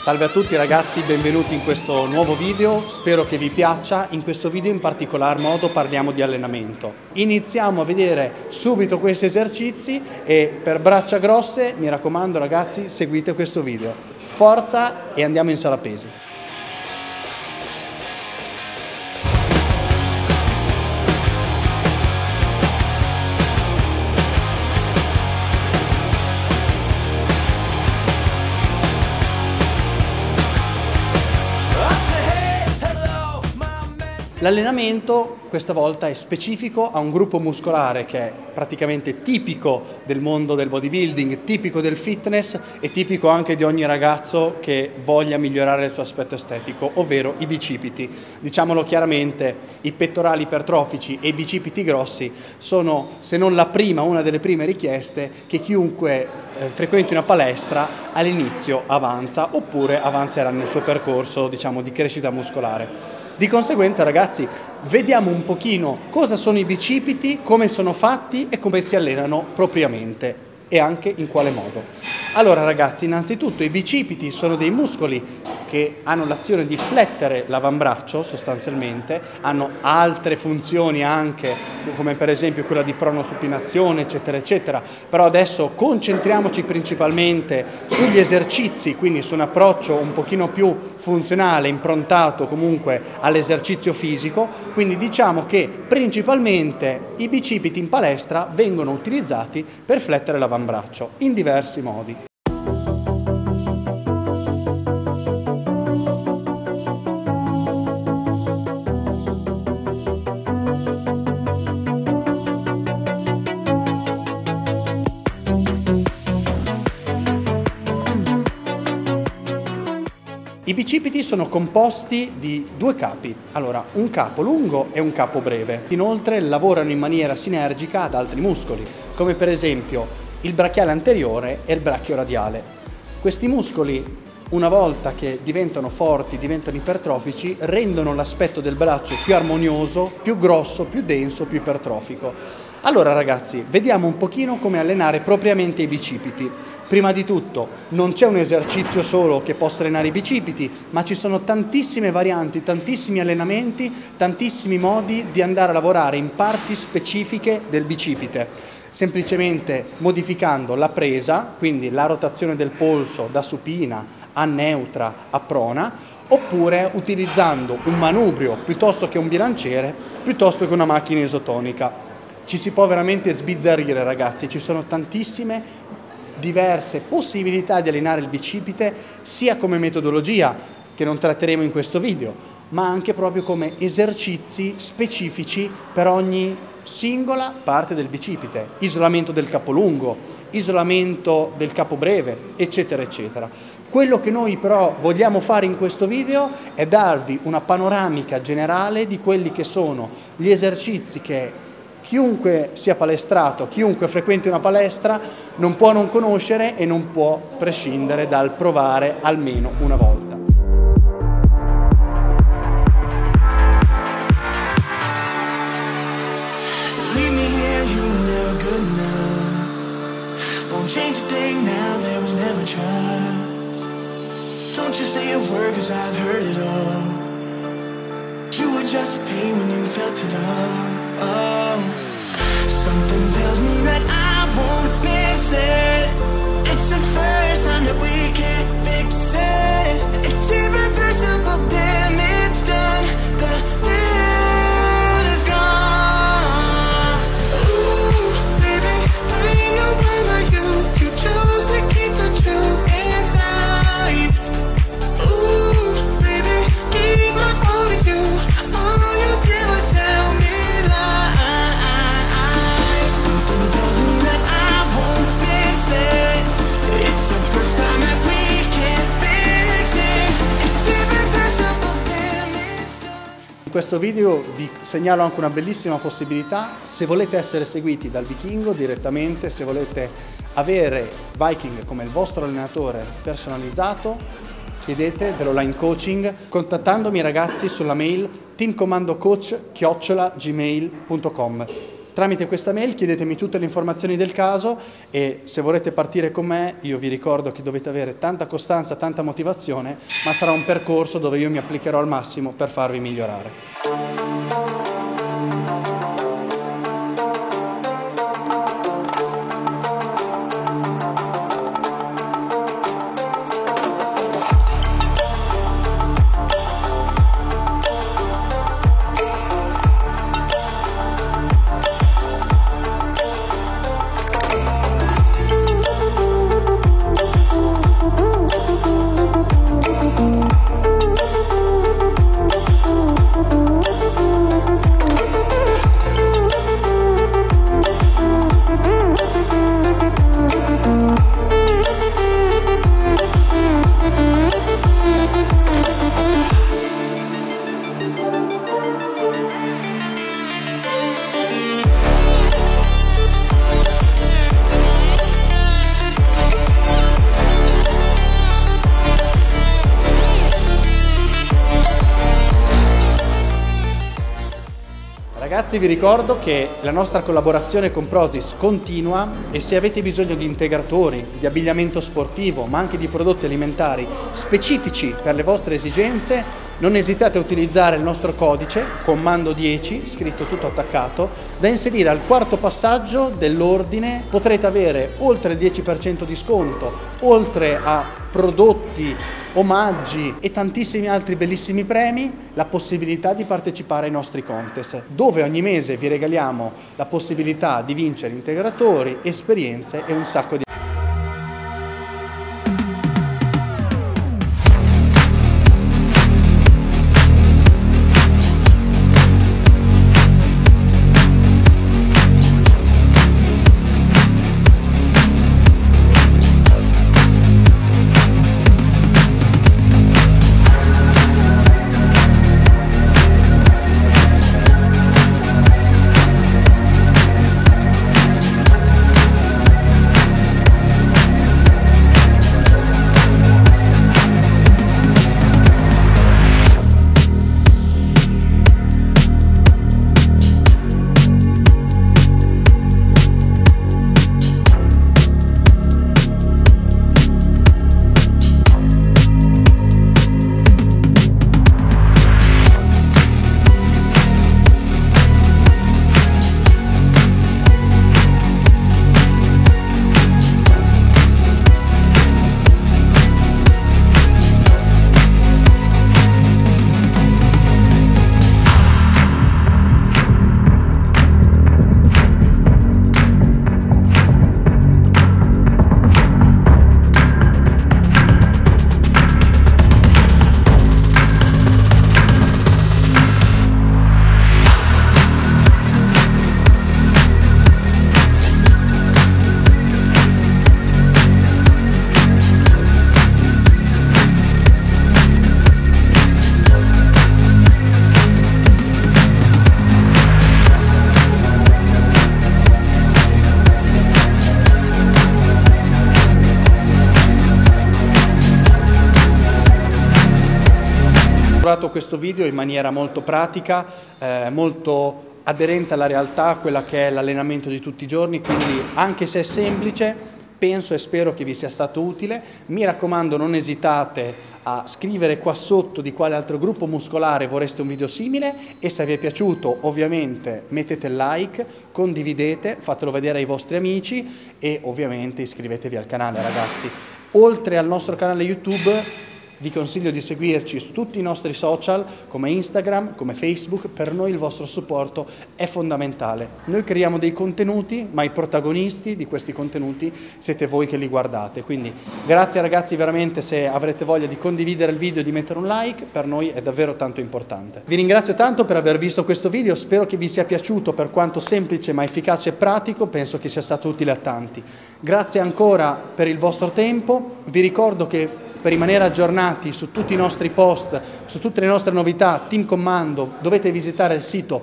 Salve a tutti ragazzi, benvenuti in questo nuovo video, spero che vi piaccia. In questo video in particolar modo parliamo di allenamento. Iniziamo a vedere subito questi esercizi e per braccia grosse, mi raccomando ragazzi, seguite questo video. Forza e andiamo in sala pesi. L'allenamento questa volta è specifico a un gruppo muscolare che è praticamente tipico del mondo del bodybuilding, tipico del fitness e tipico anche di ogni ragazzo che voglia migliorare il suo aspetto estetico, ovvero i bicipiti. Diciamolo chiaramente, i pettorali ipertrofici e i bicipiti grossi sono, se non la prima, una delle prime richieste che chiunque frequenti una palestra all'inizio avanza oppure avanzerà nel suo percorso, diciamo, di crescita muscolare. Di conseguenza ragazzi vediamo un pochino cosa sono i bicipiti, come sono fatti e come si allenano propriamente e anche in quale modo. Allora ragazzi, innanzitutto i bicipiti sono dei muscoli che hanno l'azione di flettere l'avambraccio sostanzialmente, hanno altre funzioni anche come per esempio quella di pronosupinazione eccetera eccetera, però adesso concentriamoci principalmente sugli esercizi, quindi su un approccio un pochino più funzionale, improntato comunque all'esercizio fisico, quindi diciamo che principalmente i bicipiti in palestra vengono utilizzati per flettere l'avambraccio in diversi modi. I bicipiti sono composti di due capi, allora un capo lungo e un capo breve. Inoltre lavorano in maniera sinergica ad altri muscoli, come per esempio il brachiale anteriore e il brachio radiale. Questi muscoli, una volta che diventano forti, diventano ipertrofici, rendono l'aspetto del braccio più armonioso, più grosso, più denso, più ipertrofico. Allora ragazzi, vediamo un pochino come allenare propriamente i bicipiti. Prima di tutto, non c'è un esercizio solo che possa allenare i bicipiti, ma ci sono tantissime varianti, tantissimi allenamenti, tantissimi modi di andare a lavorare in parti specifiche del bicipite. Semplicemente modificando la presa, quindi la rotazione del polso da supina a neutra a prona, oppure utilizzando un manubrio piuttosto che un bilanciere, piuttosto che una macchina isotonica. Ci si può veramente sbizzarrire ragazzi, ci sono tantissime diverse possibilità di allenare il bicipite, sia come metodologia, che non tratteremo in questo video, ma anche proprio come esercizi specifici per ogni singola parte del bicipite, isolamento del capo lungo, isolamento del capo breve, eccetera eccetera. Quello che noi però vogliamo fare in questo video è darvi una panoramica generale di quelli che sono gli esercizi che chiunque sia palestrato, chiunque frequenti una palestra non può non conoscere e non può prescindere dal provare almeno una volta. Something tells me that I won't miss it. It's the first time that we can't fix it. It's irreversible damage done. The deal is gone. Ooh, baby, there ain't nobody like you. You chose to keep the truth inside. Ooh, baby, keep my all with you. All you did was tell me lies. In questo video vi segnalo anche una bellissima possibilità: se volete essere seguiti dal Vichingo direttamente, se volete avere Viking come il vostro allenatore personalizzato, chiedete dell'online coaching contattandomi ragazzi sulla mail teamcomandocoach@gmail.com. tramite questa mail chiedetemi tutte le informazioni del caso e se volete partire con me io vi ricordo che dovete avere tanta costanza, tanta motivazione, ma sarà un percorso dove io mi applicherò al massimo per farvi migliorare. Ragazzi, vi ricordo che la nostra collaborazione con Prozis continua e se avete bisogno di integratori, di abbigliamento sportivo, ma anche di prodotti alimentari specifici per le vostre esigenze, non esitate a utilizzare il nostro codice, comando 10, scritto tutto attaccato, da inserire al quarto passaggio dell'ordine. Potrete avere oltre il 10% di sconto, oltre a prodotti, omaggi e tantissimi altri bellissimi premi, la possibilità di partecipare ai nostri contest, dove ogni mese vi regaliamo la possibilità di vincere integratori, esperienze e un sacco di... Questo video in maniera molto pratica, molto aderente alla realtà, quella che è l'allenamento di tutti i giorni, quindi anche se è semplice, penso e spero che vi sia stato utile. Mi raccomando, non esitate a scrivere qua sotto di quale altro gruppo muscolare vorreste un video simile e se vi è piaciuto ovviamente mettete il like, condividete, fatelo vedere ai vostri amici e ovviamente iscrivetevi al canale, ragazzi. Oltre al nostro canale YouTube vi consiglio di seguirci su tutti i nostri social come Instagram, come Facebook, per noi il vostro supporto è fondamentale. Noi creiamo dei contenuti, ma i protagonisti di questi contenuti siete voi che li guardate, quindi grazie ragazzi veramente se avrete voglia di condividere il video e di mettere un like, per noi è davvero tanto importante. Vi ringrazio tanto per aver visto questo video, spero che vi sia piaciuto per quanto semplice ma efficace e pratico, penso che sia stato utile a tanti. Grazie ancora per il vostro tempo, vi ricordo che per rimanere aggiornati su tutti i nostri post, su tutte le nostre novità, Team Commando, dovete visitare il sito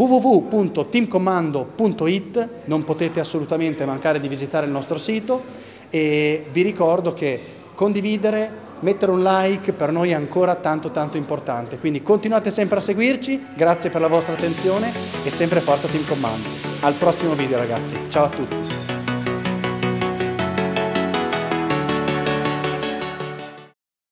www.teamcommando.it, non potete assolutamente mancare di visitare il nostro sito e vi ricordo che condividere, mettere un like per noi è ancora tanto importante, quindi continuate sempre a seguirci, grazie per la vostra attenzione e sempre forza Team Commando. Al prossimo video ragazzi, ciao a tutti.